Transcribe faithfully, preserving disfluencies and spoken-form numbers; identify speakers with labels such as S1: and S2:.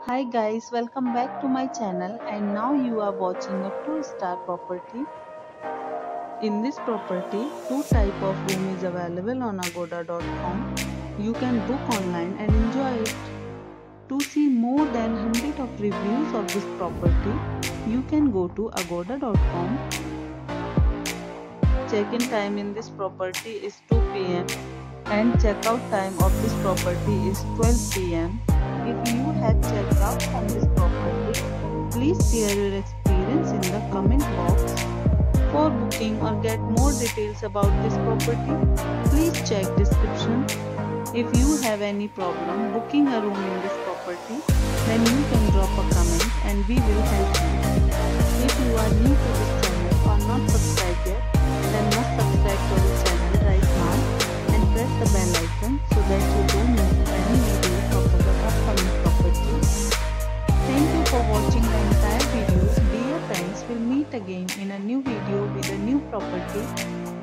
S1: Hi guys, welcome back to my channel and now you are watching a two star property. In this property, two type of room is available on agoda dot com. You can book online and enjoy it. To see more than one hundred of reviews of this property, you can go to agoda dot com. Check-in time in this property is two p m and check-out time of this property is twelve p m If you have checked out from this property, please share your experience in the comment box. For booking or get more details about this property, please check description. If you have any problem booking a room in this property, then you can drop a comment and we will help you. If you are new to this channel or not subscribed yet, then must subscribe to our channel right now and press the bell icon so that you don't miss any videos of our upcoming property. Thank you for watching the entire video. Dear friends, we'll meet again in a new video with a new property.